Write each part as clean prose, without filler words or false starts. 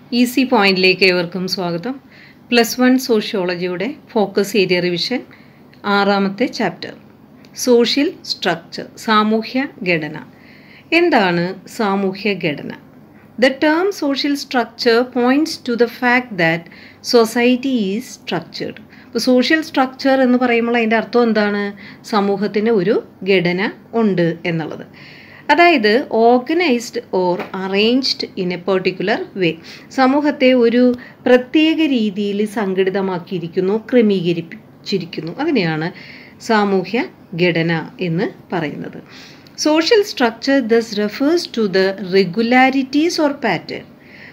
Easy പോയിന്റിലേക്ക് ഏവർക്കും സ്വാഗതം. +1 സോഷ്യോളജിയുടെ ഫോക്കസ് ഏരിയ റിവിഷൻ 6ാമത്തെ ചാപ്റ്റർ സോഷ്യൽ സ്ട്രക്ചർ, സാമൂഹ്യ ഘടന. എന്താണ് സാമൂഹ്യ ഘടന? The term social structure points to the fact that society is structured. ഇപ്പോൾ സോഷ്യൽ സ്ട്രക്ചർ എന്ന് പറയുമ്പോൾ അതിൻ്റെ അർത്ഥം എന്താണ്? സമൂഹത്തിന് ഒരു ഘടന ഉണ്ട് എന്നുള്ളത്. അതായത് organised or arranged in a particular way. സമൂഹത്തെ ഒരു പ്രത്യേക രീതിയിൽ സംഘടിതമാക്കിയിരിക്കുന്നു, ക്രമീകരിച്ചിരിക്കുന്നു. അതിനെയാണ് സാമൂഹ്യ ഘടന എന്ന് പറയുന്നത്. Social structure thus refers to the regularities or pattern.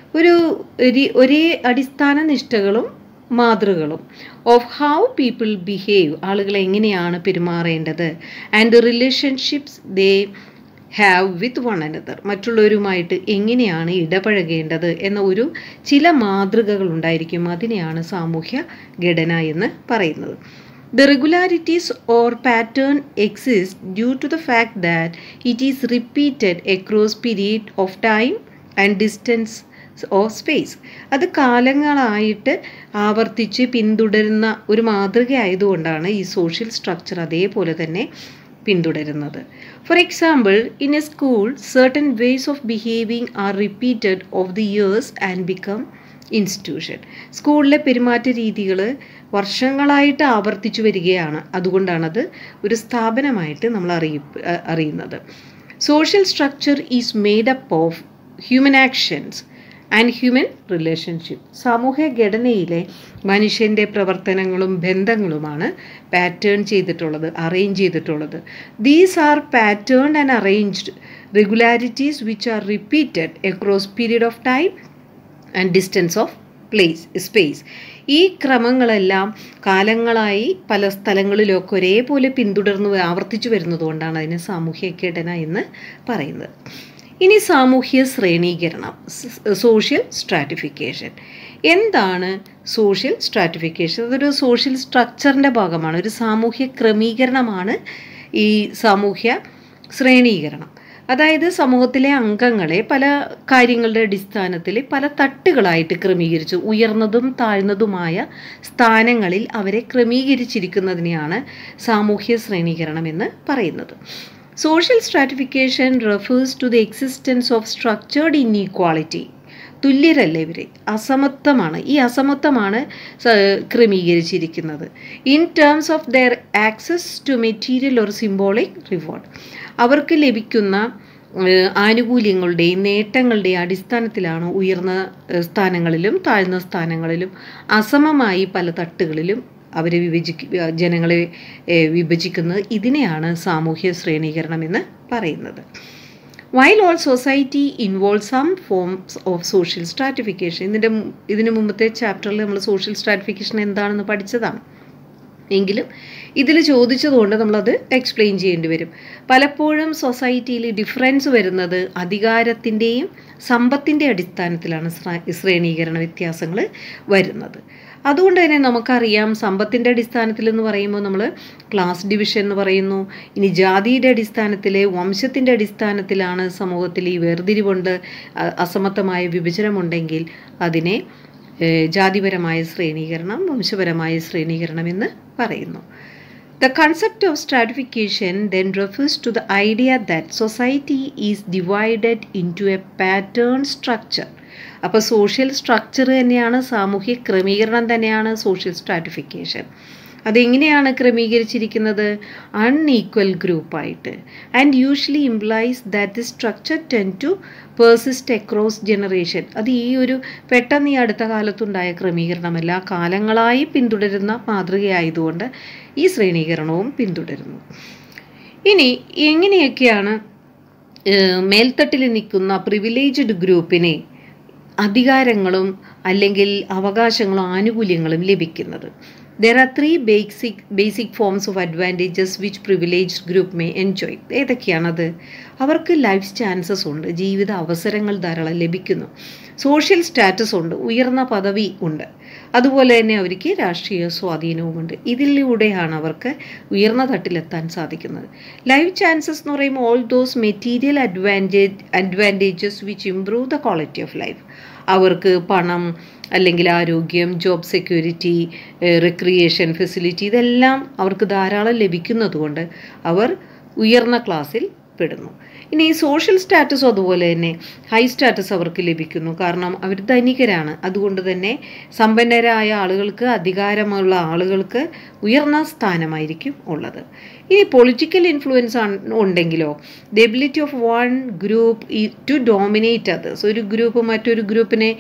ഒരേ അടിസ്ഥാന നിഷ്ഠകളും മാതൃകകളും ഓഫ് ഹൗ പീപ്പിൾ ബിഹേവ്, ആളുകൾ എങ്ങനെയാണ് പെരുമാറേണ്ടത്, and the relationships they have with one another, മറ്റുള്ളവരുമായിട്ട് എങ്ങനെയാണ് ഇടപഴകേണ്ടത് എന്ന ചില മാതൃകകൾ ഉണ്ടായിരിക്കും. അതിനെയാണ് സാമൂഹ്യ ഘടന എന്ന് പറയുന്നത്. The regularities or pattern exists due to the fact that it is repeated across period of time and distance or space. അത് കാലങ്ങളായിട്ട് ആവർത്തിച്ച് പിന്തുടരുന്ന ഒരു മാതൃക ആയതുകൊണ്ടാണ് ഈ സോഷ്യൽ സ്ട്രക്ചർ അതേപോലെ തന്നെ പിന്തുടരുന്നത്. For example, in a school certain ways of behaving are repeated over the years and become institution. സ്കൂളിലെ പെരുമാറ്റ രീതികൾ വർഷങ്ങളായിട്ട് ആവർത്തിച്ചു വരികയാണ്. അതുകൊണ്ടാണത് ഒരു സ്ഥാപനമായിട്ട് നമ്മൾ അറിയുന്നത്. Social structure is made up of human actions and human relationship. സാമൂഹ്യ ഘടനയിലെ മനുഷ്യൻ്റെ പ്രവർത്തനങ്ങളും ബന്ധങ്ങളുമാണ് പാറ്റേൺ ചെയ്തിട്ടുള്ളത്, അറേഞ്ച് ചെയ്തിട്ടുള്ളത്. These are patterned and arranged regularities which are repeated across period of time and distance of space. ഈ ക്രമങ്ങളെല്ലാം കാലങ്ങളായി പല സ്ഥലങ്ങളിലൊക്കെ ഒരേപോലെ പിന്തുടർന്ന് ആവർത്തിച്ചു വരുന്നതുകൊണ്ടാണ് അതിനെ സാമൂഹ്യ ഘടന എന്ന് പറയുന്നത്. ഇനി സാമൂഹ്യ ശ്രേണീകരണം, സോഷ്യൽ സ്ട്രാറ്റിഫിക്കേഷൻ. എന്താണ് സോഷ്യൽ സ്ട്രാറ്റിഫിക്കേഷൻ? അതൊരു സോഷ്യൽ സ്ട്രക്ചറിൻ്റെ ഭാഗമാണ്, ഒരു സാമൂഹ്യ ക്രമീകരണമാണ് ഈ സാമൂഹ്യ ശ്രേണീകരണം. അതായത് സമൂഹത്തിലെ അംഗങ്ങളെ പല കാര്യങ്ങളുടെ അടിസ്ഥാനത്തിൽ പല തട്ടുകളായിട്ട് ക്രമീകരിച്ചു, ഉയർന്നതും താഴ്ന്നതുമായ സ്ഥാനങ്ങളിൽ അവരെ ക്രമീകരിച്ചിരിക്കുന്നതിനെയാണ് സാമൂഹ്യ ശ്രേണീകരണം എന്ന് പറയുന്നത്. Social stratification refers to the existence of structured inequality. തുല്യരല്ല ഇവർ, അസമത്വമാണ്. ഈ അസമത്വമാണ് ക്രമീകരിച്ചിരിക്കുന്നത്. In terms of their access to material or symbolic reward. അവർക്ക് ലഭിക്കുന്ന ആനുകൂല്യങ്ങളുടെയും നേട്ടങ്ങളുടെയും അടിസ്ഥാനത്തിലാണ് ഉയർന്ന സ്ഥാനങ്ങളിലും താഴ്ന്ന സ്ഥാനങ്ങളിലും അസമമായി പല തട്ടുകളിലും അവർ ജനങ്ങളെ വിഭജിക്കുന്നത്. ഇതിനെയാണ് സാമൂഹ്യ ശ്രേണീകരണം എന്ന് പറയുന്നത്. While all society involves some forms of social stratification. ഇതിന് മുമ്പത്തെ ചാപ്റ്ററിൽ നമ്മൾ സോഷ്യൽ സ്ട്രാറ്റിഫിക്കേഷൻ എന്താണെന്ന് പഠിച്ചതാണ്. എങ്കിലും ഇതിൽ ചോദിച്ചതുകൊണ്ട് നമ്മളത് എക്സ്പ്ലെയിൻ ചെയ്യേണ്ടി വരും. പലപ്പോഴും സൊസൈറ്റിയിൽ ഡിഫറൻസ് വരുന്നത് അധികാരത്തിൻ്റെയും സമ്പത്തിൻ്റെ അടിസ്ഥാനത്തിലാണ് ശ്രേണീകരണ വ്യത്യാസങ്ങൾ വരുന്നത്. അതുകൊണ്ട് തന്നെ നമുക്കറിയാം, സമ്പത്തിൻ്റെ അടിസ്ഥാനത്തിൽ എന്ന് പറയുമ്പോൾ നമ്മൾ ക്ലാസ് ഡിവിഷൻ എന്ന് പറയുന്നു. ഇനി ജാതിയുടെ അടിസ്ഥാനത്തിൽ, വംശത്തിൻ്റെ അടിസ്ഥാനത്തിലാണ് സമൂഹത്തിൽ ഈ വേർതിരിവുണ്ട്, അസമത്വമായ വിഭജനമുണ്ടെങ്കിൽ അതിനെ ജാതിപരമായ ശ്രേണീകരണം, വംശപരമായ ശ്രേണീകരണം എന്ന് പറയുന്നു. The concept of stratification then refers to the idea that society is divided into a pattern structure. അപ്പോൾ സോഷ്യൽ സ്ട്രക്ചർ തന്നെയാണ്, സാമൂഹ്യ ക്രമീകരണം തന്നെയാണ് സോഷ്യൽ സ്ട്രാറ്റിഫിക്കേഷൻ. അതെങ്ങനെയാണ് ക്രമീകരിച്ചിരിക്കുന്നത്? അൺഈക്വൽ ഗ്രൂപ്പായിട്ട്. And usually implies that the structure tend to persist across generation. അത് പെട്ടെന്ന് ഈ അടുത്ത കാലത്തുണ്ടായ ക്രമീകരണമല്ല, കാലങ്ങളായി പിന്തുടരുന്ന മാതൃകയായതുകൊണ്ട് ഈ ശ്രേണീകരണവും പിന്തുടരുന്നു. ഇനി എങ്ങനെയൊക്കെയാണ് മേൽത്തട്ടിൽ നിൽക്കുന്ന പ്രിവിലേജ്ഡ് ഗ്രൂപ്പിനെ അധികാരങ്ങളും അല്ലെങ്കിൽ അവകാശങ്ങളും ആനുകൂല്യങ്ങളും ലഭിക്കുന്നത്? There are 3 basic forms of advantages which privileged group may enjoy. ഏതൊക്കെയാണത്? അവർക്ക് ലൈഫ് ചാൻസസ് ഉണ്ട്, ജീവിത അവസരങ്ങൾ ധാരാളം ലഭിക്കുന്നു. സോഷ്യൽ സ്റ്റാറ്റസ് ഉണ്ട്, ഉയർന്ന പദവി ഉണ്ട്. അതുപോലെ തന്നെ അവർക്ക് രാഷ്ട്രീയ സ്വാധീനവുമുണ്ട്. ഇതിലൂടെയാണ് അവർക്ക് ഉയർന്ന തട്ടിലെത്താൻ സാധിക്കുന്നത്. ലൈഫ് ചാൻസസ് എന്ന് പറയുമ്പോൾ all those material advantages which improve the quality of life. അവർക്ക് പണം, അല്ലെങ്കിൽ ആരോഗ്യം, ജോബ് സെക്യൂരിറ്റി, റിക്രിയേഷൻ ഫെസിലിറ്റി, ഇതെല്ലാം അവർക്ക് ധാരാളം ലഭിക്കുന്നതുകൊണ്ട് അവർ ഉയർന്ന ക്ലാസ്സിൽ പെടുന്നു. ഇനി ഈ സോഷ്യൽ സ്റ്റാറ്റസും അതുപോലെ തന്നെ ഹൈ സ്റ്റാറ്റസ് അവർക്ക് ലഭിക്കുന്നു. കാരണം അവർ ധനികരാണ്. അതുകൊണ്ട് തന്നെ സമ്പന്നരായ ആളുകൾക്ക്, അധികാരമുള്ള ആളുകൾക്ക് ഉയർന്ന സ്ഥാനമായിരിക്കും ഉള്ളത്. ഇനി പൊളിറ്റിക്കൽ ഇൻഫ്ലുവൻസ് ഉണ്ടെങ്കിലോ, the ability of one group to dominate others, ഒരു ഗ്രൂപ്പ് മറ്റൊരു ഗ്രൂപ്പിനെ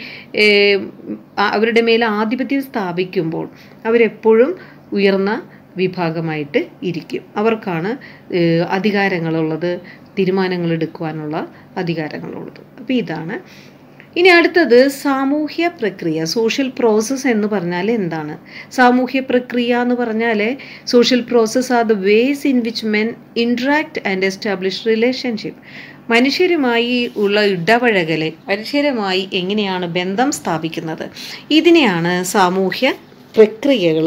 അവരുടെ മേലെ ആധിപത്യം സ്ഥാപിക്കുമ്പോൾ അവരെപ്പോഴും ഉയർന്ന വിഭാഗമായിട്ട് ഇരിക്കും. അവർക്കാണ് അധികാരങ്ങളുള്ളത്, തീരുമാനങ്ങൾ എടുക്കുവാനുള്ള അധികാരങ്ങളുള്ളത്. അപ്പോൾ ഇതാണ്. ഇനി അടുത്തത് സാമൂഹ്യ പ്രക്രിയ, സോഷ്യൽ പ്രോസസ്സ് എന്ന് പറഞ്ഞാൽ എന്താണ്? സാമൂഹ്യ പ്രക്രിയ എന്ന് പറഞ്ഞാൽ social process are the ways in which men interact and establish relationship. മനുഷ്യരുമായി ഉള്ള ഇടപഴകൽ, മനുഷ്യരുമായി എങ്ങനെയാണ് ബന്ധം സ്ഥാപിക്കുന്നത്, ഇതിനെയാണ് സാമൂഹ്യ പ്രക്രിയകൾ,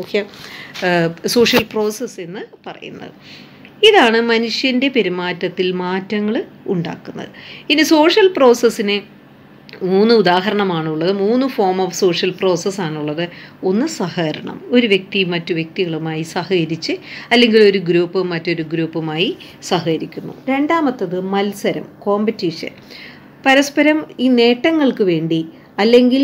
സോഷ്യൽ പ്രോസസ്സ് എന്ന് പറയുന്നത്. ഇതാണ് മനുഷ്യൻ്റെ പെരുമാറ്റത്തിൽ മാറ്റങ്ങൾ ഉണ്ടാക്കുന്നത്. ഇനി സോഷ്യൽ പ്രോസസ്സിന് 3 ഉദാഹരണമാണുള്ളത്, 3 ഫോം ഓഫ് സോഷ്യൽ പ്രോസസ്സാണുള്ളത്. ഒന്ന് സഹകരണം, ഒരു വ്യക്തി മറ്റു വ്യക്തികളുമായി സഹകരിച്ച്, അല്ലെങ്കിൽ ഒരു ഗ്രൂപ്പ് മറ്റൊരു ഗ്രൂപ്പുമായി സഹകരിക്കുന്നു. രണ്ടാമത്തത് മത്സരം, കോമ്പറ്റീഷൻ, പരസ്പരം ഈ നേട്ടങ്ങൾക്ക് വേണ്ടി അല്ലെങ്കിൽ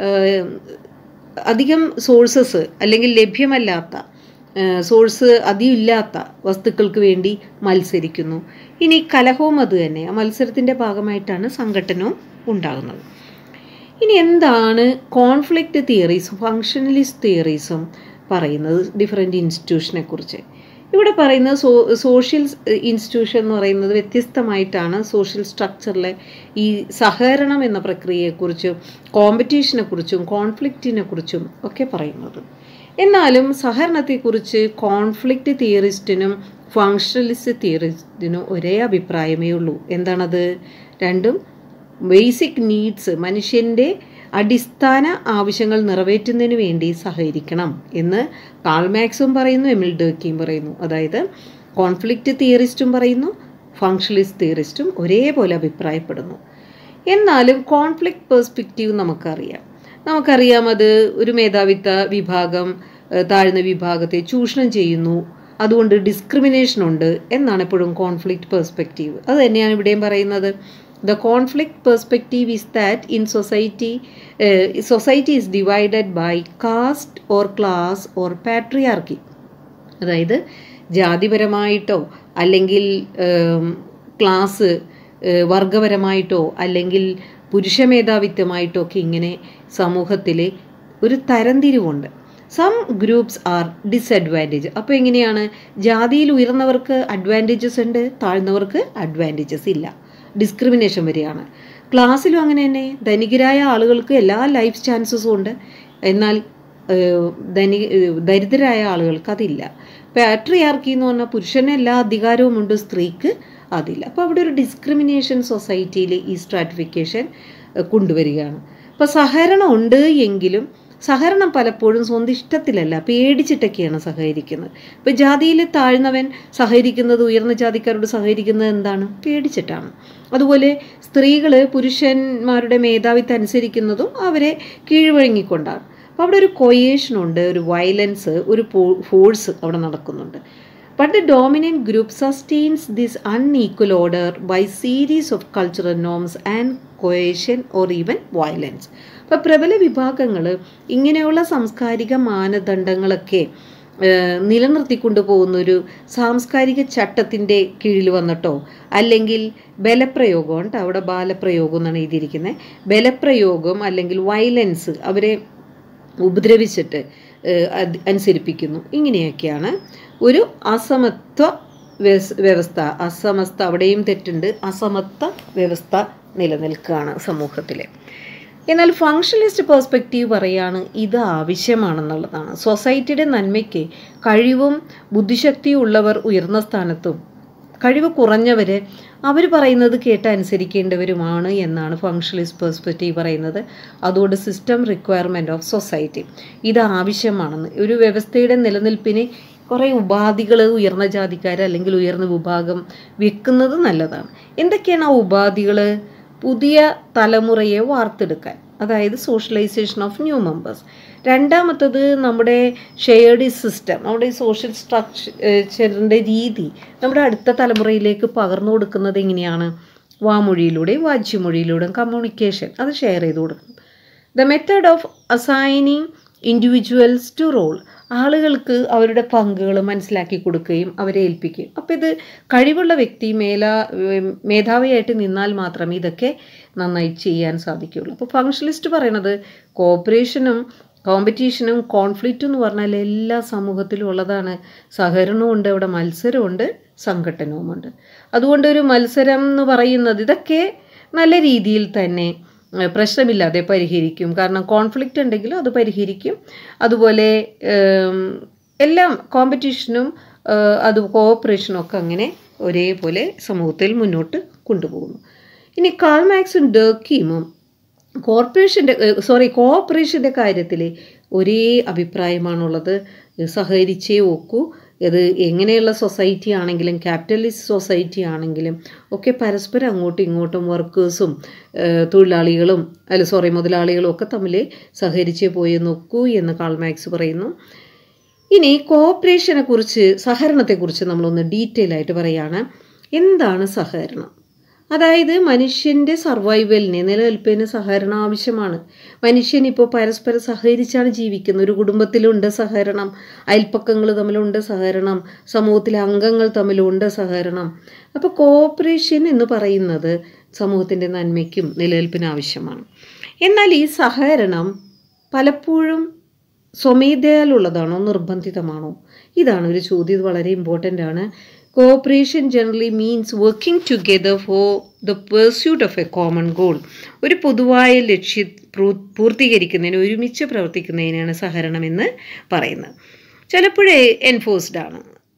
അധികം സോഴ്സസ് അല്ലെങ്കിൽ ലഭ്യമല്ലാത്ത സോഴ്സ് അധികം ഇല്ലാത്ത വസ്തുക്കൾക്ക് വേണ്ടി മത്സരിക്കുന്നു. ഇനി കലഹവും അത് തന്നെ, ആ മത്സരത്തിൻ്റെ ഭാഗമായിട്ടാണ് സംഘട്ടനവും ഉണ്ടാകുന്നത്. ഇനി എന്താണ് കോൺഫ്ലിക്റ്റ് തിയറീസും ഫങ്ഷണലിസ്റ്റ് തിയറീസും പറയുന്നത് ഡിഫറെൻറ്റ് ഇൻസ്റ്റിറ്റ്യൂഷനെ കുറിച്ച്? ഇവിടെ പറയുന്നത് സോഷ്യൽ ഇൻസ്റ്റിറ്റ്യൂഷൻ എന്ന് പറയുന്നത് വ്യത്യസ്തമായിട്ടാണ് സോഷ്യൽ സ്ട്രക്ചറിലെ ഈ സഹകരണം എന്ന പ്രക്രിയയെക്കുറിച്ചും കോമ്പറ്റീഷനെ കുറിച്ചും കോൺഫ്ലിക്റ്റിനെ കുറിച്ചും ഒക്കെ പറയുന്നത്. എന്നാലും സഹകരണത്തെക്കുറിച്ച് കോൺഫ്ലിക്റ്റ് തിയറിസ്റ്റിനും ഫങ്ഷണലിസ്റ്റ് തിയറിസ്റ്റിനും ഒരേ അഭിപ്രായമേ ഉള്ളൂ. എന്താണത്? രണ്ടും ബേസിക് നീഡ്സ്, മനുഷ്യൻ്റെ അടിസ്ഥാന ആവശ്യങ്ങൾ നിറവേറ്റുന്നതിന് വേണ്ടി സഹകരിക്കണം എന്ന് കാൾ മാർക്സും പറയുന്നു, എമിൽ ഡർക്കിയും പറയുന്നു. അതായത് കോൺഫ്ലിക്റ്റ് തിയറിസ്റ്റും പറയുന്നു, ഫങ്ഷണലിസ്റ്റ് തിയറിസ്റ്റും ഒരേപോലെ അഭിപ്രായപ്പെടുന്നു. എന്നാലും കോൺഫ്ലിക്റ്റ് പെർസ്പെക്റ്റീവ് നമുക്കറിയാം അത് ഒരു മേധാവിത്വ വിഭാഗം താഴ്ന്ന വിഭാഗത്തെ ചൂഷണം ചെയ്യുന്നു, അതുകൊണ്ട് ഡിസ്ക്രിമിനേഷൻ ഉണ്ട് എന്നാണ് എപ്പോഴും കോൺഫ്ലിക്റ്റ് പെർസ്പെക്റ്റീവ്. അത് തന്നെയാണ് ഇവിടെയും പറയുന്നത്. The conflict perspective is that in society is divided by caste or class or patriarchy. അതായത് ജാതിപരമായിട്ടോ അല്ലെങ്കിൽ ക്ലാസ് വർഗപരമായിട്ടോ അല്ലെങ്കിൽ പുരുഷ മേധാവിത്വമായിട്ടോ ഒക്കെ ഇങ്ങനെ സമൂഹത്തിൽ ഒരു തരംതിരിവുണ്ട്. Some groups are disadvantage. അപ്പോൾ എങ്ങനെയാണ്? ജാതിയിൽ ഉയർന്നവർക്ക് അഡ്വാൻറ്റേജസ് ഉണ്ട്, താഴ്ന്നവർക്ക് അഡ്വാൻറ്റേജസ് ഇല്ല, ഡിസ്ക്രിമിനേഷൻ വരികയാണ്. ക്ലാസ്സിലും അങ്ങനെ തന്നെ ധനികരായ ആളുകൾക്ക് എല്ലാ ലൈഫ് ചാൻസസും ഉണ്ട്, എന്നാൽ ദരിദ്രരായ ആളുകൾക്ക് അതില്ല. പാട്രിയാർക്കി എന്ന് പറഞ്ഞാൽ പുരുഷന് എല്ലാ അധികാരവും ഉണ്ട്, സ്ത്രീക്ക് അതില്ല. അപ്പോൾ അവിടെ ഒരു ഡിസ്ക്രിമിനേഷൻ സൊസൈറ്റിയിൽ ഈ സ്ട്രാറ്റിഫിക്കേഷൻ കൊണ്ടുവരികയാണ്. അപ്പോൾ സഹകരണം ഉണ്ട് എങ്കിലും സഹകരണം പലപ്പോഴും സ്വന്തം ഇഷ്ടത്തിലല്ല, പേടിച്ചിട്ടൊക്കെയാണ് സഹകരിക്കുന്നത്. ഇപ്പോൾ ജാതിയിൽ താഴ്ന്നവൻ സഹകരിക്കുന്നത്, ഉയർന്ന ജാതിക്കാരോട് സഹകരിക്കുന്നത് എന്താണ്? പേടിച്ചിട്ടാണ്. അതുപോലെ സ്ത്രീകൾ പുരുഷന്മാരുടെ മേധാവിത്വം അനുസരിക്കുന്നതും അവരെ കീഴ്വഴങ്ങിക്കൊണ്ടാണ്. അപ്പോൾ അവിടെ ഒരു കൊയേഷനുണ്ട്, ഒരു വയലൻസ്, ഒരു ഫോഴ്സ് അവിടെ നടക്കുന്നുണ്ട്. But the dominant group sustains this unequal order by series of cultural norms and coercion or even violence. അപ്പോൾ പ്രബല വിഭാഗങ്ങൾ ഇങ്ങനെയുള്ള സാംസ്കാരിക മാനദണ്ഡങ്ങളൊക്കെ നിലനിർത്തിക്കൊണ്ടു പോകുന്നൊരു സാംസ്കാരിക ചട്ടത്തിൻ്റെ കീഴിൽ വന്നിട്ടോ അല്ലെങ്കിൽ ബലപ്രയോഗം, അവിടെ ബാലപ്രയോഗം എന്നാണ് എഴുതിയിരിക്കുന്നത്, ബലപ്രയോഗം അല്ലെങ്കിൽ വയലൻസ് അവരെ ഉപദ്രവിച്ചിട്ട് അനുസരിപ്പിക്കുന്നു. ഇങ്ങനെയൊക്കെയാണ് ഒരു അസമത്വ വ്യവസ്ഥ, അവിടെയും തെറ്റുണ്ട്, അസമത്വ വ്യവസ്ഥ നിലനിൽക്കുകയാണ് സമൂഹത്തിൽ. എന്നാൽ ഫങ്ഷണലിസ്റ്റ് പെർസ്പെക്റ്റീവ് പറയാണ് ഇത് ആവശ്യമാണെന്നുള്ളതാണ്. സൊസൈറ്റിയുടെ നന്മയ്ക്ക് കഴിവും ബുദ്ധിശക്തിയും ഉള്ളവർ ഉയർന്ന സ്ഥാനത്തും കഴിവ് കുറഞ്ഞവർ അവർ പറയുന്നത് കേട്ട് അനുസരിക്കേണ്ടവരുമാണ് എന്നാണ് ഫങ്ഷണലിസ്റ്റ് പെർസ്പെക്റ്റീവ് പറയുന്നത്. അതുകൊണ്ട് സിസ്റ്റം റിക്വയർമെൻറ്റ് ഓഫ് സൊസൈറ്റി ഇത് ആവശ്യമാണെന്ന്. ഒരു വ്യവസ്ഥയുടെ നിലനിൽപ്പിന് കുറേ ഉപാധികൾ ഉയർന്ന ജാതിക്കാർ അല്ലെങ്കിൽ ഉയർന്ന വിഭാഗം വെക്കുന്നത് നല്ലതാണ്. എന്തൊക്കെയാണ് ആ ഉപാധികൾ? പുതിയ തലമുറയെ വാർത്തെടുക്കാൻ, അതായത് സോഷ്യലൈസേഷൻ ഓഫ് ന്യൂ മെമ്പേഴ്സ്. രണ്ടാമത്തത് നമ്മുടെ ഷെയർഡ് സിസ്റ്റം, നമ്മുടെ സോഷ്യൽ സ്ട്രക്ചറിൻ്റെ രീതി നമ്മുടെ അടുത്ത തലമുറയിലേക്ക് പകർന്നു കൊടുക്കുന്നത് എങ്ങനെയാണ്? വാമൊഴിയിലൂടെയും വാച്യമൊഴിയിലൂടെയും കമ്മ്യൂണിക്കേഷൻ അത് ഷെയർ ചെയ്ത് കൊടുക്കണം. The method of assigning individuals to role, ആളുകൾക്ക് അവരുടെ പങ്കുകൾ മനസ്സിലാക്കി കൊടുക്കുകയും അവരെ ഏൽപ്പിക്കുകയും. അപ്പോൾ ഇത് കഴിവുള്ള വ്യക്തി മേധാവിയായിട്ട് നിന്നാൽ മാത്രമേ ഇതൊക്കെ നന്നായി ചെയ്യാൻ സാധിക്കുകയുള്ളൂ. അപ്പോൾ ഫങ്ഷണലിസ്റ്റ് പറയണത് കോപ്പറേഷനും കോമ്പറ്റീഷനും കോൺഫ്ലിക്റ്റും എന്ന് പറഞ്ഞാൽ എല്ലാ സമൂഹത്തിലും ഉള്ളതാണ്. സഹകരണമുണ്ട്, അവിടെ മത്സരമുണ്ട്, സംഘട്ടനവുമുണ്ട്. അതുകൊണ്ട് ഒരു മത്സരം എന്ന് പറയുന്നത് ഇതൊക്കെ നല്ല രീതിയിൽ തന്നെ പ്രശ്നമില്ലാതെ പരിഹരിക്കും. കാരണം കോൺഫ്ലിക്റ്റ് ഉണ്ടെങ്കിലും അത് പരിഹരിക്കും. അതുപോലെ എല്ലാം കോമ്പറ്റീഷനും അത് കോഓപ്പറേഷനും ഒക്കെ അങ്ങനെ ഒരേപോലെ സമൂഹത്തിൽ മുന്നോട്ട് കൊണ്ടുപോകുന്നു. ഇനി കാൾ മാർക്സും ഡർക്കീമും കോഓപ്പറേഷൻ്റെ കാര്യത്തിൽ ഒരേ അഭിപ്രായമാണുള്ളത്. സഹകരിച്ചേ ഒക്കൂ. ഇത് എങ്ങനെയുള്ള സൊസൈറ്റി ആണെങ്കിലും ക്യാപിറ്റലിസ്റ്റ് സൊസൈറ്റി ആണെങ്കിലും ഒക്കെ പരസ്പരം അങ്ങോട്ടും ഇങ്ങോട്ടും വർക്കേഴ്സും മുതലാളികളും ഒക്കെ തമ്മിൽ സഹകരിച്ചേ പോയി നോക്കൂ എന്ന് കാൾ മാർക്സ് പറയുന്നു. ഇനി കോഓപ്പറേഷനെക്കുറിച്ച്, സഹകരണത്തെക്കുറിച്ച് നമ്മളൊന്ന് ഡീറ്റെയിൽ ആയിട്ട് പറയുകയാണ്. എന്താണ് സഹകരണം? അതായത് മനുഷ്യൻ്റെ സർവൈവലിന്, നിലനിൽപ്പിന് സഹകരണം ആവശ്യമാണ്. മനുഷ്യനിപ്പോൾ പരസ്പരം സഹകരിച്ചാണ് ജീവിക്കുന്നത്. ഒരു കുടുംബത്തിലുണ്ട് സഹകരണം, അയൽപ്പക്കങ്ങൾ തമ്മിലുണ്ട് സഹകരണം, സമൂഹത്തിലെ അംഗങ്ങൾ തമ്മിലുണ്ട് സഹകരണം. അപ്പോൾ കോഓപ്പറേഷൻ എന്ന് പറയുന്നത് സമൂഹത്തിൻ്റെ നന്മയ്ക്കും നിലനിൽപ്പിനും ആവശ്യമാണ്. എന്നാൽ ഈ സഹകരണം പലപ്പോഴും സ്വമേധയാലുള്ളതാണോ, നിർബന്ധിതമാണോ? ഇതാണ് ഒരു ചോദ്യം. ഇത് വളരെ ഇമ്പോർട്ടൻ്റ് ആണ്. Cooperation generally means working together for the pursuit of a common goal. ഒരു പൊതുവായ ലക്ഷ്യം പൂർത്തീകരിക്കുന്നതിന് ഒരുമിച്ച് പ്രവർത്തിക്കുന്നതിനാണ് സഹകരണം എന്ന് പറയുന്നത്. ചിലപ്പോഴേ എൻഫോഴ്സ്ഡ് ആണ്,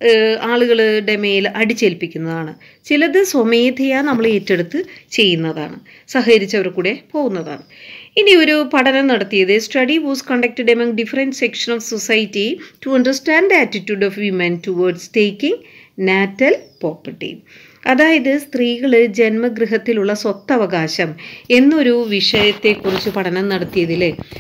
ആളുകളുടെ മേൽ അടിച്ചേൽപ്പിക്കുന്നതാണ്. ചിലത് സ്വമേധയാ നമ്മൾ ഏറ്റെടുത്ത് ചെയ്യുന്നതാണ്, സഹകരിച്ചവർ കൂടെ പോകുന്നതാണ്. ഇനി ഒരു പഠനം നടത്തിയത് study was conducted among different section of society to understand the attitude of women towards taking natal property. അതായത് സ്ത്രീകൾ ജന്മഗൃഹത്തിലുള്ള സ്വത്തവകാശം എന്നൊരു വിഷയത്തെക്കുറിച്ച് പഠനം നടത്തിയതിൽ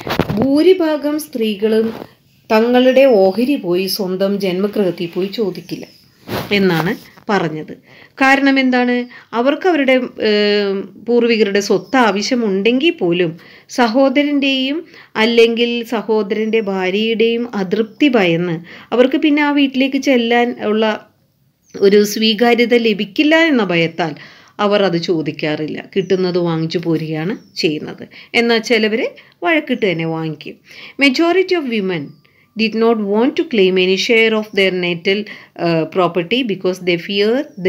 ഭൂരിഭാഗം സ്ത്രീകളും തങ്ങളുടെ ഓഹരി പോയി സ്വന്തം ജന്മഗൃഹത്തിൽ പോയി ചോദിക്കില്ല എന്നാണ് പറഞ്ഞത്. കാരണം എന്താണ്? അവർക്ക് അവരുടെ പൂർവികരുടെ സ്വത്ത് ആവശ്യമുണ്ടെങ്കിൽ പോലും സഹോദരൻ്റെയും അല്ലെങ്കിൽ സഹോദരൻ്റെ ഭാര്യയുടെയും അതൃപ്തി ഭയന്ന് അവർക്ക് പിന്നെ ആ വീട്ടിലേക്ക് ചെല്ലാൻ ഉള്ള ഒരു സ്വീകാര്യത ലഭിക്കില്ല എന്ന ഭയത്താൽ അവർ അത് ചോദിക്കാറില്ല. കിട്ടുന്നത് വാങ്ങിച്ചു പോരുകയാണ് ചെയ്യുന്നത്. എന്നാൽ ചിലവർ വഴക്കിട്ട് തന്നെ വാങ്ങിക്കും. Majority of women did not want to claim any share of their natal property because they fear the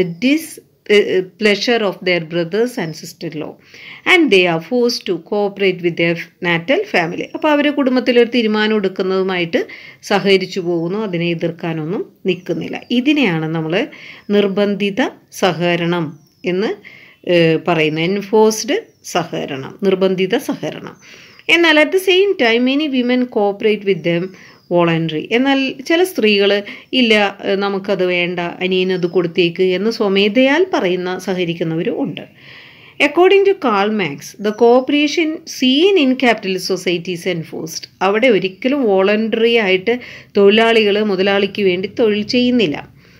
displeasure of their brothers and sister-in-law and they are forced to cooperate with their natal family. അപ്പോൾ അവർ കുടുംബത്തിലൊരു തീരുമാനം എടുക്കുന്നതുമായിട്ട് സഹകരിച്ചു പോകുന്നു, അതിനെ എതിർക്കാനൊന്നും നിൽക്കുന്നില്ല. ഇതിനെയാണ് നമ്മൾ നിർബന്ധിത സഹകരണം എന്ന് പറയുന്നത്, എൻഫോഴ്സ്ഡ് സഹകരണം, നിർബന്ധിത സഹകരണം. എന്നാൽ at the same time many women cooperate with them voluntary. എന്നാൽ ചില സ്ത്രീകൾ ഇല്ല, നമുക്കത് വേണ്ട, അനിയനത് കൊടുത്തേക്ക് എന്ന് സ്വമേധയാൽ സഹകരിക്കുന്നവരും ഉണ്ട്. According to Karl Marx the cooperation seen in capitalist society is enforced. അവിടെ ഒരിക്കലും വോളണ്ടറി ആയിട്ട് തൊഴിലാളികൾ മുതലാളിക്ക് വേണ്ടി തൊഴിൽ ചെയ്യുന്നില്ല.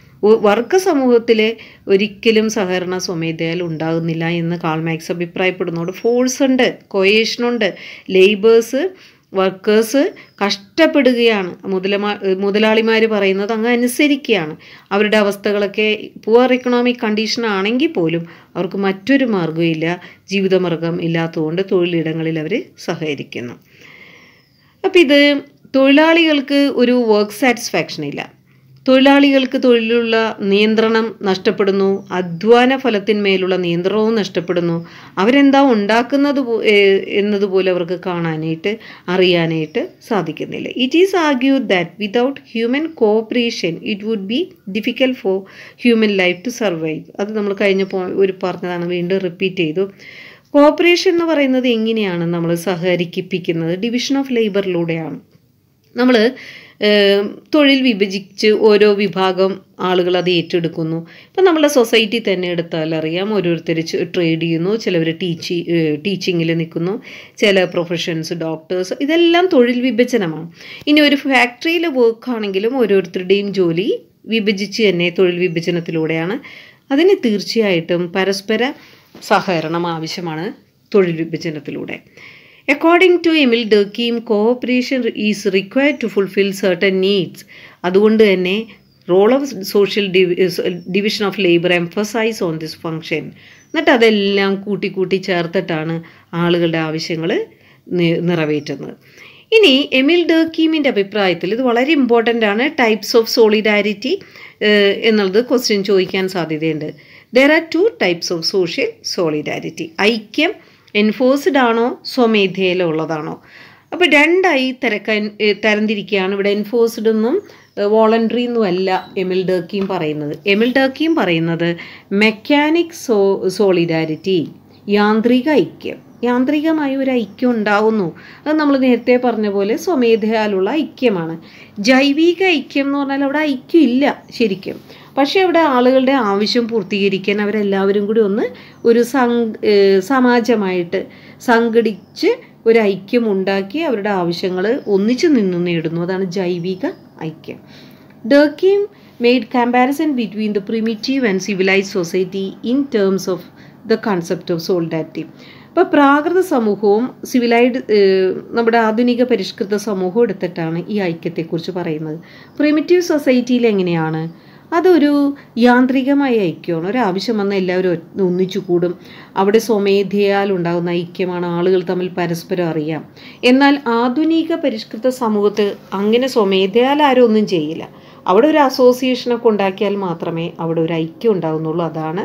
വർഗ സമൂഹത്തിൽ ഒരിക്കലും സഹകരണ സ്വമേധയാൽ ഉണ്ടാകുന്നില്ല എന്ന് കാൾ മാർക്സ് അഭിപ്രായപ്പെടുന്നതോട് ഫോഴ്സ് ഉണ്ട്, കൊയേഷനുണ്ട്. ലേബേഴ്സ് വർക്കേഴ്സ് കഷ്ടപ്പെടുകയാണ്, മുതലാളിമാർ പറയുന്നത് അങ്ങ് അനുസരിക്കുകയാണ്. അവരുടെ അവസ്ഥകളൊക്കെ പുവർ ഇക്കണോമിക് കണ്ടീഷൻ ആണെങ്കിൽ പോലും അവർക്ക് മറ്റൊരു മാർഗ്ഗമില്ല, ജീവിതമാർഗം ഇല്ലാത്തതുകൊണ്ട് തൊഴിലിടങ്ങളിൽ അവർ സഹകരിക്കുന്നു. അപ്പം ഇത് തൊഴിലാളികൾക്ക് ഒരു വർക്ക് സാറ്റിസ്ഫാക്ഷൻ ഇല്ല, തൊഴിലാളികൾക്ക് തൊഴിലുള്ള നിയന്ത്രണം നഷ്ടപ്പെടുന്നു, അധ്വാന ഫലത്തിന്മേലുള്ള നിയന്ത്രണവും നഷ്ടപ്പെടുന്നു. അവരെന്താ ഉണ്ടാക്കുന്നത് എന്നതുപോലെ അവർക്ക് കാണാനായിട്ട് അറിയാനായിട്ട് സാധിക്കുന്നില്ല. It is argued that without human cooperation it would be difficult for human life to survive. അത് നമ്മൾ കഴിഞ്ഞപ്പോൾ പറഞ്ഞതാണ്, വീണ്ടും റിപ്പീറ്റ് ചെയ്തു. കോഓപ്പറേഷൻ എന്ന് പറയുന്നത് എങ്ങനെയാണ് നമ്മൾ സഹകരിപ്പിക്കുന്നത്? Division of ലേബറിലൂടെയാണ്. നമ്മൾ തൊഴിൽ വിഭജിച്ച് ഓരോ വിഭാഗം ആളുകൾ അത് ഏറ്റെടുക്കുന്നു. ഇപ്പം നമ്മുടെ സൊസൈറ്റി തന്നെ എടുത്താൽ അറിയാം, ഓരോരുത്തർ ട്രേഡ് ചെയ്യുന്നു, ചിലവർ ടീച്ചിങ്ങിൽ നിൽക്കുന്നു, ചില പ്രൊഫഷൻസ് ഡോക്ടേഴ്സ്, ഇതെല്ലാം തൊഴിൽ വിഭജനമാണ്. ഇനി ഒരു ഫാക്ടറിയിൽ വർക്കാണെങ്കിലും ഓരോരുത്തരുടെയും ജോലി വിഭജിച്ച് തന്നെ തൊഴിൽ വിഭജനത്തിലൂടെയാണ്. അതിന് തീർച്ചയായിട്ടും പരസ്പര സഹകരണം ആവശ്യമാണ് തൊഴിൽ വിഭജനത്തിലൂടെ. According to Emile Durkheim, cooperation is required to fulfil certain needs. അതുകൊണ്ട് തന്നെ role of social division of labour emphasise on this function. എന്നിട്ട് അതെല്ലാം കൂട്ടി ചേർത്തിട്ടാണ് ആളുകളുടെ ആവശ്യങ്ങൾ നിറവേറ്റുന്നത്. ഇനി എമിൽ ഡർക്കീമിൻ്റെ അഭിപ്രായത്തിൽ ഇത് വളരെ ഇമ്പോർട്ടൻ്റ് ആണ്. ടൈപ്സ് ഓഫ് സോളിഡാരിറ്റി എന്നുള്ളത് ക്വസ്റ്റ്യൻ ചോദിക്കാൻ സാധ്യതയുണ്ട്. There are 2 types of social solidarity. ഐക്യം എൻഫോഴ്സ്ഡ് ആണോ സ്വമേധയിലോ ഉള്ളതാണോ? അപ്പോൾ 2ആയി തരംതിരിക്കുകയാണ്. ഇവിടെ എൻഫോഴ്സ്ഡ് എന്നും വോളണ്ടറി എന്നും അല്ല എമിൽ ഡർക്കീം പറയുന്നത്. എമിൽ ഡർക്കീം പറയുന്നത് മെക്കാനിക് സോളിഡാരിറ്റി, യാന്ത്രിക ഐക്യം. യാന്ത്രികമായ ഒരു ഐക്യം ഉണ്ടാവുന്നു. അത് നമ്മൾ നേരത്തെ പറഞ്ഞ പോലെ സ്വമേധയാലുള്ള ഐക്യമാണ്. ജൈവിക ഐക്യം എന്ന് പറഞ്ഞാൽ അവിടെ ഐക്യം ഇല്ല ശരിക്കും. പക്ഷേ അവിടെ ആളുകളുടെ ആവശ്യം പൂർത്തീകരിക്കാൻ അവരെല്ലാവരും കൂടി ഒരു സമാജമായിട്ട് സംഘടിച്ച് ഒരു ഐക്യം ഉണ്ടാക്കി അവരുടെ ആവശ്യങ്ങൾ ഒന്നിച്ചു നിന്ന് നേടുന്നു. അതാണ് ജൈവിക ഐക്യം. Durkheim made comparison between the primitive and civilised society in terms of the concept of solidarity. അപ്പോൾ പ്രാകൃത സമൂഹവും നമ്മുടെ ആധുനിക പരിഷ്കൃത സമൂഹവും എടുത്തിട്ടാണ് ഈ ഐക്യത്തെക്കുറിച്ച് പറയുന്നത്. പ്രിമിറ്റീവ് സൊസൈറ്റിയിൽ എങ്ങനെയാണ്? അതൊരു യാന്ത്രികമായ ഐക്യമാണ്. ഒരാവശ്യം വന്നാൽ എല്ലാവരും ഒന്നിച്ചു കൂടും. അവിടെ സ്വമേധയാൽ ഉണ്ടാകുന്ന ഐക്യമാണ്. ആളുകൾ തമ്മിൽ പരസ്പരം അറിയാം. എന്നാൽ ആധുനിക പരിഷ്കൃത സമൂഹത്തിൽ അങ്ങനെ സ്വമേധയാൽ ആരും ഒന്നും ചെയ്യില്ല. അവിടെ ഒരു അസോസിയേഷനൊക്കെ ഉണ്ടാക്കിയാൽ മാത്രമേ അവിടെ ഒരു ഐക്യം ഉണ്ടാകുന്നുള്ളൂ. അതാണ്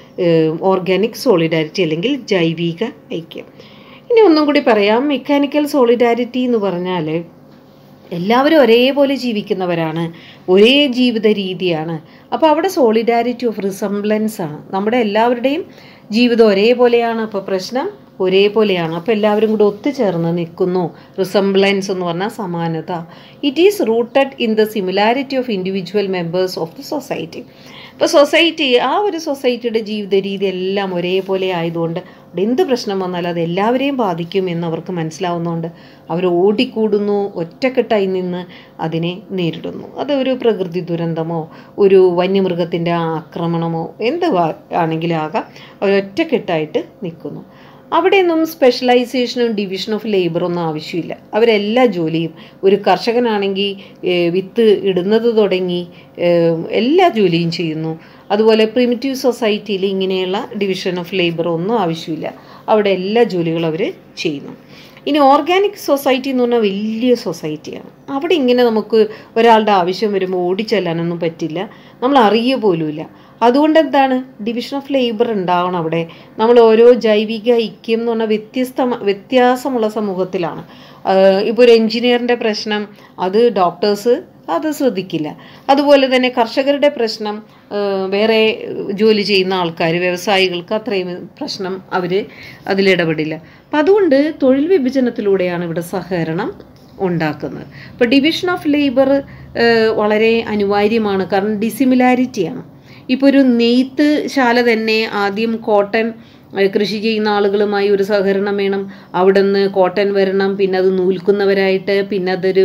ഓർഗാനിക് സോളിഡാരിറ്റി അല്ലെങ്കിൽ ജൈവിക ഐക്യം. ഇനി ഒന്നും കൂടി പറയാം. മെക്കാനിക്കൽ സോളിഡാരിറ്റി എന്ന് പറഞ്ഞാൽ എല്ലാവരും ഒരേപോലെ ജീവിക്കുന്നവരാണ്, ഒരേ ജീവിത രീതിയാണ്. അപ്പോൾ അവിടെ സോളിഡാരിറ്റി ഓഫ് റിസംബ്ലൻസ് ആണ്. നമ്മുടെ എല്ലാവരുടെയും ജീവിതം ഒരേപോലെയാണ്. അപ്പോൾ പ്രശ്നം ഒരേപോലെയാണ്. അപ്പോൾ എല്ലാവരും കൂടി ഒത്തുചേർന്ന് നിൽക്കുന്നു. റിസംബ്ലൻസ് എന്ന് പറഞ്ഞാൽ സമാനത. It is rooted in the similarity of individual members of the society. ഇപ്പോൾ ആ ഒരു സൊസൈറ്റിയുടെ ജീവിത രീതി എല്ലാം ഒരേപോലെ ആയതുകൊണ്ട് അവിടെ എന്ത് പ്രശ്നം വന്നാലും അത് എല്ലാവരെയും ബാധിക്കും എന്നവർക്ക് മനസ്സിലാവുന്നതുകൊണ്ട് അവർ ഓടിക്കൂടുന്നു, ഒറ്റക്കെട്ടായി നിന്ന് അതിനെ നേരിടുന്നു. അത് ഒരു പ്രകൃതി ദുരന്തമോ ഒരു വന്യമൃഗത്തിൻ്റെ ആക്രമണമോ എന്ത് ആണെങ്കിലും ആകാം, അവരൊറ്റക്കെട്ടായിട്ട് നിൽക്കുന്നു. അവിടെയൊന്നും സ്പെഷ്യലൈസേഷനും ഡിവിഷൻ ഓഫ് ലേബറൊന്നും ആവശ്യമില്ല. അവരെല്ലാ ജോലിയും, ഒരു കർഷകനാണെങ്കിൽ വിത്ത് ഇടുന്നത് തുടങ്ങി എല്ലാ ജോലിയും ചെയ്യുന്നു. അതുപോലെ പ്രിമിറ്റീവ് സൊസൈറ്റിയിൽ ഇങ്ങനെയുള്ള ഡിവിഷൻ ഓഫ് ലേബർ ഒന്നും ആവശ്യമില്ല. അവിടെ എല്ലാ ജോലികളും അവർ ചെയ്യുന്നു. ഇനി ഓർഗാനിക് സൊസൈറ്റി എന്ന് പറഞ്ഞാൽ വലിയ സൊസൈറ്റിയാണ്. അവിടെ ഇങ്ങനെ നമുക്ക് ഒരാളുടെ ആവശ്യം വരുമ്പോൾ ഓടിച്ചെല്ലാനൊന്നും പറ്റില്ല, നമ്മൾ അറിയുക പോലുമില്ല. അതുകൊണ്ട് എന്താണ് ഡിവിഷൻ ഓഫ് ലേബർ ഉണ്ടാവണം അവിടെ. നമ്മൾ ഓരോ ജൈവിക ഐക്യം എന്ന് പറഞ്ഞാൽ വ്യത്യാസമുള്ള സമൂഹത്തിലാണ്. ഇപ്പോൾ ഒരു എൻജിനീയറിൻ്റെ പ്രശ്നം അത് ഡോക്ടേഴ്സ് അത് ശ്രദ്ധിക്കില്ല. അതുപോലെ തന്നെ കർഷകരുടെ പ്രശ്നം വേറെ ജോലി ചെയ്യുന്ന ആൾക്കാർ, വ്യവസായികൾക്ക് അത്രയും പ്രശ്നം അതിലിടപെടില്ല. അപ്പം അതുകൊണ്ട് തൊഴിൽ വിഭജനത്തിലൂടെയാണ് ഇവിടെ സഹകരണം ഉണ്ടാക്കുന്നത്. ഇപ്പോൾ ഡിവിഷൻ ഓഫ് ലേബർ വളരെ അനിവാര്യമാണ്. കാരണം ഡിസിമിലാരിറ്റിയാണ്. ഇപ്പോൾ ഒരു നെയ്ത്ത് ശാല തന്നെ ആദ്യം കോട്ടൺ കൃഷി ചെയ്യുന്ന ആളുകളുമായി ഒരു സഹകരണം വേണം. അവിടെ നിന്ന് കോട്ടൺ വരണം, പിന്നെ അത് നൂൽക്കുന്നവരായിട്ട്, പിന്നെ അതൊരു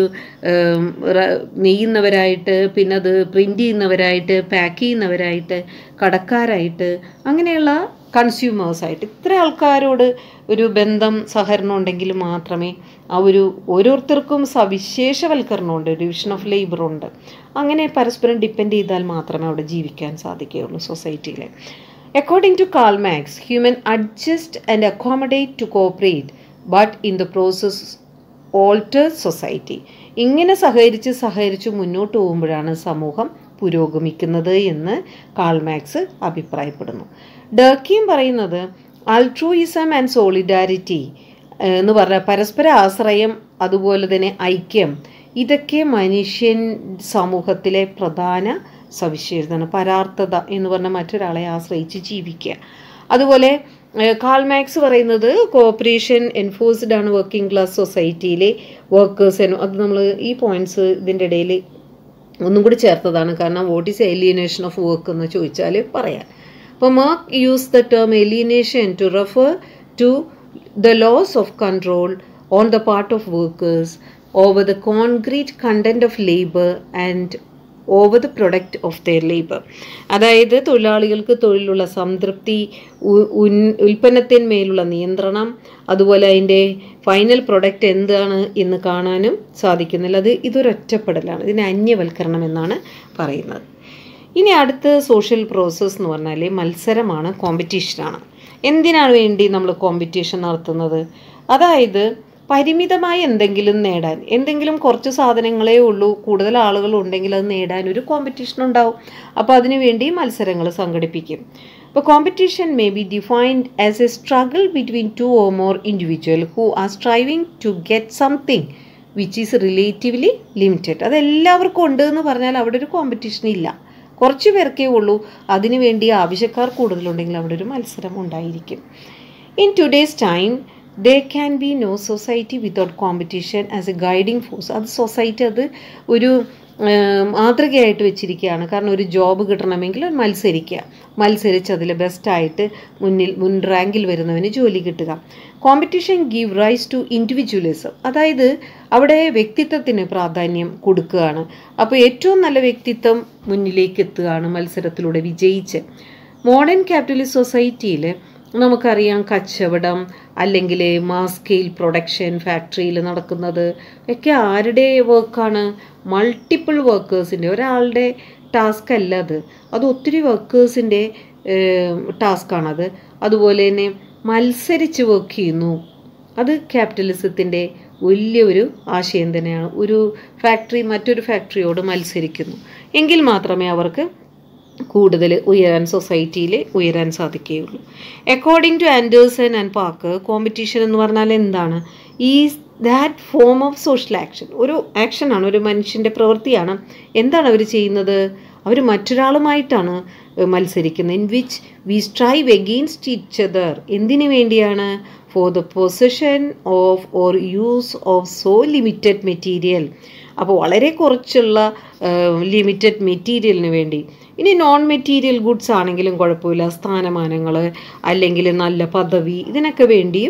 നെയ്യുന്നവരായിട്ട്, പിന്നെ അത് പ്രിൻ്റ് ചെയ്യുന്നവരായിട്ട്, പാക്ക് ചെയ്യുന്നവരായിട്ട്, കടക്കാരായിട്ട്, അങ്ങനെയുള്ള കൺസ്യൂമേഴ്സായിട്ട് ഇത്ര ആൾക്കാരോട് ഒരു ബന്ധം സഹകരണം ഉണ്ടെങ്കിൽ മാത്രമേ ഓരോരുത്തർക്കും സവിശേഷവൽക്കരണമുണ്ട്, ഡിവിഷൻ ഓഫ് ലേബറുണ്ട്. അങ്ങനെ പരസ്പരം ഡിപ്പെൻഡ് ചെയ്താൽ മാത്രമേ അവിടെ ജീവിക്കാൻ സാധിക്കുകയുള്ളൂ സൊസൈറ്റിയിൽ. According to Karl Marx, human adjust and accommodate to cooperate, but in the process alters society. ഇങ്ങനെ സഹകരിച്ച് മുന്നോട്ട് പോകുമ്പോഴാണ് സമൂഹം പുരോഗമിക്കുന്നത് എന്ന് കാൾ മാക്സ് അഭിപ്രായപ്പെടുന്നു. ഡർക്കീം പറയുന്നത് അൾട്രൂയിസം ആൻഡ് സോളിഡാരിറ്റി എന്ന് പറഞ്ഞാൽ പരസ്പര ആശ്രയം, അതുപോലെ തന്നെ ഐക്യം, ഇതൊക്കെ മനുഷ്യൻ സമൂഹത്തിലെ പ്രധാന സവിശേഷതയാണ്. പരാർത്ഥത എന്ന് പറഞ്ഞാൽ മറ്റൊരാളെ ആശ്രയിച്ച് ജീവിക്കുക. അതുപോലെ കാൾ മാക്സ് പറയുന്നത് കോഓപ്പറേഷൻ എൻഫോഴ്സ്ഡ് ആണ് വർക്കിംഗ് ക്ലാസ് സൊസൈറ്റിയിലെ വർക്കേഴ്സ്. അത് നമ്മൾ ഈ പോയിന്റ്സ് ഇതിൻ്റെ ഇടയിൽ ഒന്നും കൂടി ചേർത്തതാണ്, കാരണം what is alienation of work എന്ന് ചോദിച്ചാൽ പറയാം. അപ്പോൾ Marx use the term alienation to refer to the loss of control on the part of workers over the concrete content of labour and over the product of their labour. അതായത് തൊഴിലാളികൾക്ക് തൊഴിലുള്ള സംതൃപ്തി, ഉൽപ്പന്നത്തിന്മേലുള്ള നിയന്ത്രണം, അതുപോലെ അതിൻ്റെ ഫൈനൽ പ്രൊഡക്റ്റ് എന്താണ് എന്ന് കാണാനും സാധിക്കുന്നില്ല. ഇതൊരൊറ്റപ്പെടലാണ്, ഇതിന് അന്യവൽക്കരണം എന്നാണ് പറയുന്നത്. ഇനി അടുത്ത സോഷ്യൽ പ്രോസസ്സ് എന്ന് പറഞ്ഞാൽ മത്സരമാണ്, കോമ്പറ്റീഷനാണ്. എന്തിനാണ് വേണ്ടി നമ്മൾ കോമ്പറ്റീഷൻ നടത്തുന്നത്? അതായത് പരിമിതമായി എന്തെങ്കിലും നേടാൻ, എന്തെങ്കിലും കുറച്ച് സാധനങ്ങളേ ഉള്ളൂ, കൂടുതൽ ആളുകൾ ഉണ്ടെങ്കിൽ അത് നേടാൻ ഒരു കോമ്പറ്റീഷൻ ഉണ്ടാവും. അപ്പോൾ അതിനു വേണ്ടി മത്സരങ്ങൾ സംഘടിപ്പിക്കും. അപ്പോൾ competition may be defined as a struggle between 2 or more individual who are striving to get something which is relatively limited. അതെല്ലാവർക്കും ഉണ്ട് എന്ന് പറഞ്ഞാൽ അവിടെ ഒരു കോമ്പറ്റീഷൻ ഇല്ല, കുറച്ച് പേർക്കേ ഉള്ളൂ. അതിനുവേണ്ടി ആവശ്യക്കാർ കൂടുതലുണ്ടെങ്കിൽ അവിടെ ഒരു മത്സരം ഉണ്ടായിരിക്കും. In today's time there can be no society without competition as a guiding force. അത് സൊസൈറ്റി അത് ഒരു മാതൃകയായിട്ട് വെച്ചിരിക്കുകയാണ്. കാരണം ഒരു ജോബ് കിട്ടണമെങ്കിൽ മത്സരിച്ച് അതിൽ ബെസ്റ്റായിട്ട് മുൻ റാങ്കിൽ വരുന്നവന് ജോലി കിട്ടുക. Competition give rise to individualism. അതായത് അവിടെ വ്യക്തിത്വത്തിന് പ്രാധാന്യം കൊടുക്കുകയാണ്. അപ്പോൾ ഏറ്റവും നല്ല വ്യക്തിത്വം മുന്നിലേക്ക് എത്തുകയാണ് മത്സരത്തിലൂടെ വിജയിച്ച്. മോഡേൺ ക്യാപിറ്റലിസ്റ്റ് സൊസൈറ്റിയിൽ നമുക്കറിയാം കച്ചവടം അല്ലെങ്കിൽ മാസ് സ്കെയിൽ പ്രൊഡക്ഷൻ ഫാക്ടറിയിൽ നടക്കുന്നത് ഒക്കെ ആരുടെ വർക്കാണ്? മൾട്ടിപ്പിൾ വർക്കേഴ്സിൻ്റെ, ഒരാളുടെ ടാസ്ക് അല്ല അത് ഒത്തിരി വർക്കേഴ്സിൻ്റെ ടാസ്ക്കാണത്. അതുപോലെ തന്നെ മത്സരിച്ച് വർക്ക് ചെയ്യുന്നു. അത് ക്യാപിറ്റലിസത്തിൻ്റെ വലിയൊരു ആശയം തന്നെയാണ്. ഒരു ഫാക്ടറി മറ്റൊരു ഫാക്ടറിയോട് മത്സരിക്കുന്നു എങ്കിൽ മാത്രമേ അവർക്ക് കൂടുതൽ സൊസൈറ്റിയിൽ ഉയരാൻ സാധിക്കുകയുള്ളൂ. According to Anderson and Parker, competition എന്ന് പറഞ്ഞാൽ എന്താണ്? Is that form of social action. ഒരു ആക്ഷനാണ്, ഒരു മനുഷ്യൻ്റെ പ്രവൃത്തിയാണ്. എന്താണ് അവർ ചെയ്യുന്നത്? അവർ മറ്റൊരാളുമായിട്ടാണ് മത്സരിക്കുന്നത്. In which we strive against each other. എന്തിനു വേണ്ടിയാണ്? For the possession of or use of so limited material. അപ്പോൾ വളരെ കുറച്ചുള്ള ലിമിറ്റഡ് മെറ്റീരിയലിന് വേണ്ടി. ഇനി നോൺ മെറ്റീരിയൽ ഗുഡ്സ് ആണെങ്കിലും കുഴപ്പമില്ല, സ്ഥാനമാനങ്ങൾ അല്ലെങ്കിൽ നല്ല പദവി, ഇതിനൊക്കെ വേണ്ടിയും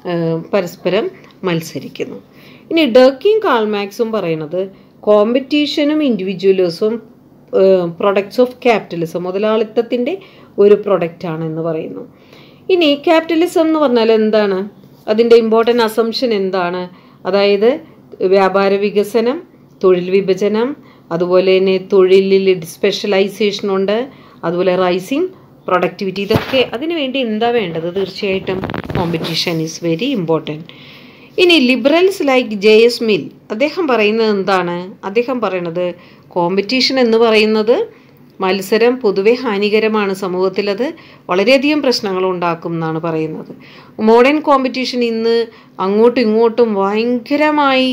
പരസ്പരം മത്സരിക്കുന്നു. ഇനി ഡർക്കിയും കാൾ മാക്സും പറയുന്നത് കോമ്പറ്റീഷനും ഇൻഡിവിജ്വലിസവും പ്രൊഡക്ട്സ് ഓഫ് ക്യാപിറ്റലിസം, മുതലാളിത്തത്തിൻ്റെ ഒരു പ്രൊഡക്റ്റാണെന്ന് പറയുന്നു. ഇനി ക്യാപിറ്റലിസം എന്ന് പറഞ്ഞാൽ എന്താണ്? അതിൻ്റെ ഇമ്പോർട്ടൻ്റ് അസംഷൻ എന്താണ്? അതായത് വ്യാപാര വികസനം, തൊഴിൽ വിഭജനം, അതുപോലെ തന്നെ തൊഴിലിൽ സ്പെഷ്യലൈസേഷൻ ഉണ്ട്, അതുപോലെ റൈസിങ് പ്രൊഡക്ടിവിറ്റി. ഇതൊക്കെ അതിനുവേണ്ടി എന്താ വേണ്ടത്? തീർച്ചയായിട്ടും കോമ്പറ്റീഷൻ ഈസ് വെരി ഇമ്പോർട്ടൻറ്റ്. ഇനി ലിബറൽസ് ലൈക്ക് ജെ.എസ്. മിൽ അദ്ദേഹം പറയുന്നത് എന്താണ്? അദ്ദേഹം പറയുന്നത് കോമ്പറ്റീഷൻ എന്ന് പറയുന്നത് മത്സരം പൊതുവെ ഹാനികരമാണ്, സമൂഹത്തിൽ അത് വളരെയധികം പ്രശ്നങ്ങൾ ഉണ്ടാക്കും എന്നാണ് പറയുന്നത്. മോഡേൺ കോമ്പറ്റീഷൻ ഇന്ന് അങ്ങോട്ടും ഇങ്ങോട്ടും ഭയങ്കരമായി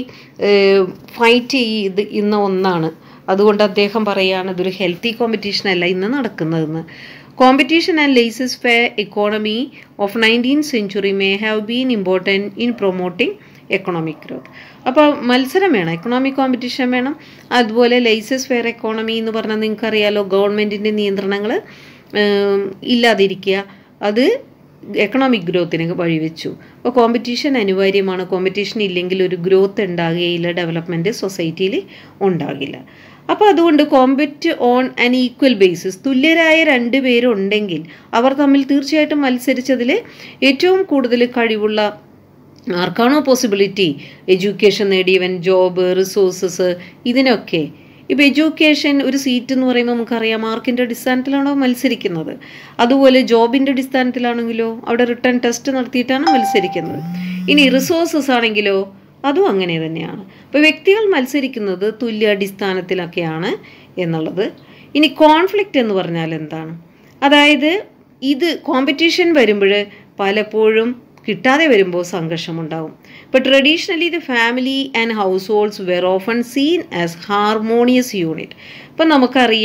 ഫൈറ്റ് ചെയ്യുന്ന ഒന്നാണ്. അതുകൊണ്ട് അദ്ദേഹം പറയുകയാണ് ഇതൊരു ഹെൽത്തി കോമ്പറ്റീഷൻ അല്ല ഇന്ന് നടക്കുന്നതെന്ന്. Competition and laissez faire economy of 19th century may have been important in promoting economic growth. അപ്പോൾ മത്സരം വേണം, എക്കണോമിക് കോമ്പറ്റീഷൻ വേണം. അതുപോലെ ലൈസസ് ഫെയർ എക്കോണമി എന്ന് പറഞ്ഞാൽ നിങ്ങൾക്കറിയാലോ, ഗവൺമെൻറ്റിൻ്റെ നിയന്ത്രണങ്ങൾ ഇല്ലാതിരിക്കുക, അത് എക്കണോമിക് ഗ്രോത്തിന് വഴിവെച്ചു. അപ്പോൾ കോമ്പറ്റീഷൻ അനിവാര്യമാണ്. കോമ്പറ്റീഷൻ ഇല്ലെങ്കിൽ ഒരു ഗ്രോത്ത് ഉണ്ടാകുകയില്ല, ഡെവലപ്മെൻറ്റ് സൊസൈറ്റിയിൽ ഉണ്ടാകില്ല. അപ്പോൾ അതുകൊണ്ട് compete on an equal basis, തുല്യരായ 2 പേരുണ്ടെങ്കിൽ അവർ തമ്മിൽ തീർച്ചയായിട്ടും മത്സരിച്ചതിൽ ഏറ്റവും കൂടുതൽ കഴിവുള്ള ആർക്കാണോ പോസിബിലിറ്റി, എഡ്യൂക്കേഷൻ നേടിയവൻ, ജോബ്, റിസോഴ്സസ്, ഇതിനൊക്കെ. ഇപ്പോൾ എഡ്യൂക്കേഷൻ ഒരു സീറ്റ് എന്ന് പറയുമ്പോൾ നമുക്കറിയാം മാർക്കിൻ്റെ അടിസ്ഥാനത്തിലാണോ മത്സരിക്കുന്നത്. അതുപോലെ ജോബിൻ്റെ അടിസ്ഥാനത്തിലാണെങ്കിലോ അവിടെ റിട്ടേൺ ടെസ്റ്റ് നടത്തിയിട്ടാണ് മത്സരിക്കുന്നത്. ഇനി റിസോഴ്സസ് ആണെങ്കിലോ അതും അങ്ങനെ തന്നെയാണ്. അപ്പോൾ വ്യക്തികൾ മത്സരിക്കുന്നത് തുല്യ അടിസ്ഥാനത്തിലൊക്കെയാണ് എന്നുള്ളത്. ഇനി കോൺഫ്ലിക്റ്റ് എന്ന് പറഞ്ഞാൽ എന്താണ്? അതായത് ഇത് കോമ്പറ്റീഷൻ വരുമ്പോൾ പലപ്പോഴും കിട്ടാതെ വരുമ്പോൾ സംഘർഷമുണ്ടാവും. ഇപ്പോൾ traditionally the family and households were often seen as harmonious unit. ഇപ്പം നമുക്കറിയാം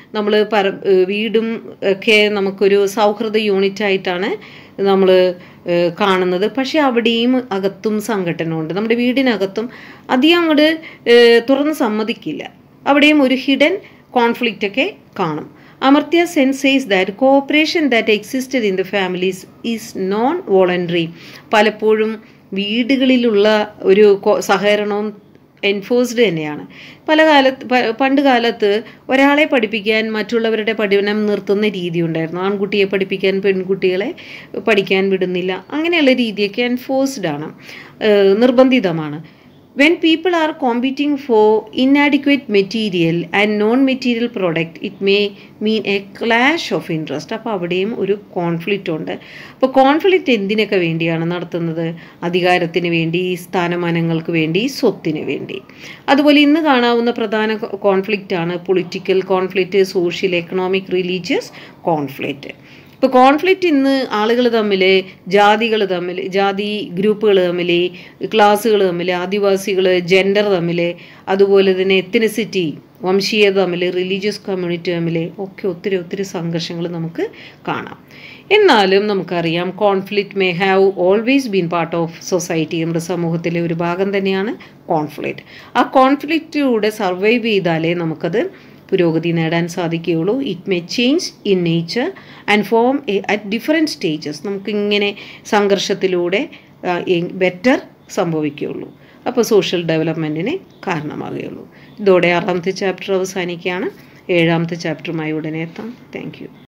നമ്മൾ വീടും ഒക്കെ നമുക്കൊരു സൗഹൃദ യൂണിറ്റായിട്ടാണ് നമ്മൾ കാണുന്നത്. പക്ഷേ അവിടെയും അകത്തും സംഘടനമുണ്ട്. നമ്മുടെ വീടിനകത്തും അധികം അങ്ങോട്ട് തുറന്ന് സമ്മതിക്കില്ല. അവിടെയും ഒരു ഹിഡൻ കോൺഫ്ലിക്റ്റ് ഒക്കെ കാണും. Amartya Sen says that cooperation that existed in the families is non-voluntary. പലപ്പോഴും വീടുകളിലുള്ള ഒരു സഹകരണവും എൻഫോഴ്സ്ഡ് തന്നെയാണ്. പണ്ട് കാലത്ത് ഒരാളെ പഠിപ്പിക്കാൻ മറ്റുള്ളവരുടെ പഠനം നിർത്തുന്ന രീതി ഉണ്ടായിരുന്നു. ആൺകുട്ടിയെ പഠിപ്പിക്കാൻ പെൺകുട്ടികളെ പഠിക്കാൻ വിടുന്നില്ല. അങ്ങനെയുള്ള രീതിയൊക്കെ എൻഫോഴ്സ്ഡ് ആണ്, നിർബന്ധിതമാണ്. When people are competing for inadequate material and non-material product, it may mean a clash of interest. അപ്പോൾ അവിടെയും ഒരു കോൺഫ്ലിക്റ്റ് ഉണ്ട്. അപ്പോൾ കോൺഫ്ലിക്റ്റ് എന്തിനൊക്കെ വേണ്ടിയാണ് നടത്തുന്നത്? അധികാരത്തിന് വേണ്ടി, സ്ഥാനമാനങ്ങൾക്ക് വേണ്ടി, സ്വത്തിന് വേണ്ടി. അതുപോലെ ഇന്ന് കാണാവുന്ന പ്രധാന കോൺഫ്ലിക്റ്റാണ് political conflict, social, economic, religious conflict. ഇപ്പോൾ കോൺഫ്ലിക്റ്റ് ഇന്ന് ആളുകൾ തമ്മിൽ, ജാതികൾ തമ്മിൽ, ജാതി ഗ്രൂപ്പുകൾ തമ്മിൽ, ക്ലാസ്സുകൾ തമ്മിൽ, ആദിവാസികൾ, ജെൻഡർ തമ്മിൽ, അതുപോലെ തന്നെ എത്നിസിറ്റി, വംശീയത തമ്മിൽ, റിലീജിയസ് കമ്മ്യൂണിറ്റി തമ്മിൽ ഒക്കെ ഒത്തിരി സംഘർഷങ്ങൾ നമുക്ക് കാണാം. എന്നാലും നമുക്കറിയാം conflict may have always been part of society. നമ്മുടെ സമൂഹത്തിലെ ഒരു ഭാഗം തന്നെയാണ് കോൺഫ്ലിക്റ്റ്. ആ കോൺഫ്ലിക്റ്റിലൂടെ സർവൈവ് ചെയ്താലേ നമുക്കത് പുരോഗതി നേടാൻ സാധിക്കുകയുള്ളൂ. It may change in nature and form at different stages. നമുക്കിങ്ങനെ സംഘർഷത്തിലൂടെ ബെറ്റർ സംഭവിക്കുകയുള്ളൂ. അപ്പോൾ സോഷ്യൽ ഡെവലപ്മെൻറ്റിന് കാരണമാകുകയുള്ളൂ. ഇതോടെ 6ാമത്തെ ചാപ്റ്റർ അവസാനിക്കുകയാണ്. 7ാമത്തെ ചാപ്റ്ററുമായി ഉടനെ എത്താം. Thank U.